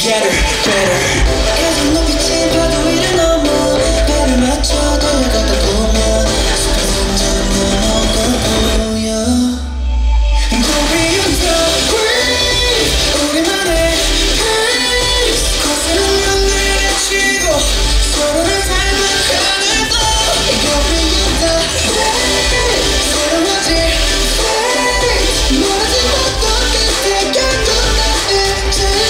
together, better. 계속 눈빛이 파도 위를 넘어 발을 맞춰 달려가다 보면 숲은 점점 넘어가 보여. Glory of the grave, 우리만의 pace. 거스른 눈을 헤치고 서로를 닮아가는 것. Glory of the grave, 새로워질 fate. 멀어진 것도 끝에 결국 나의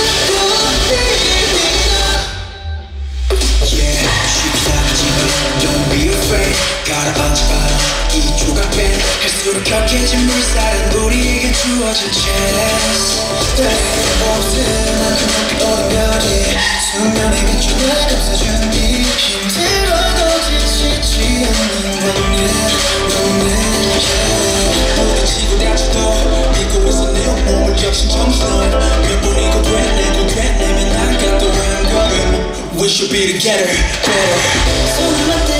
Yeah, 쉽게 사라지면 don't be afraid. 가라앉아봐라 이 조각펜. 갈수록 격해진 물살은 우리에게 주어진 chance. 없음 만큼 높이 오른 별이 수면에 비추며 감싸준 네 힘들어도 지치지 않는 너는 모든 지고 다쳐도 믿고 있어 내 온몸을 적신 정신을 몇 번이고 되뇌고 되뇌면 나가 또 한 걸음. We should be together, better. 손을 맞대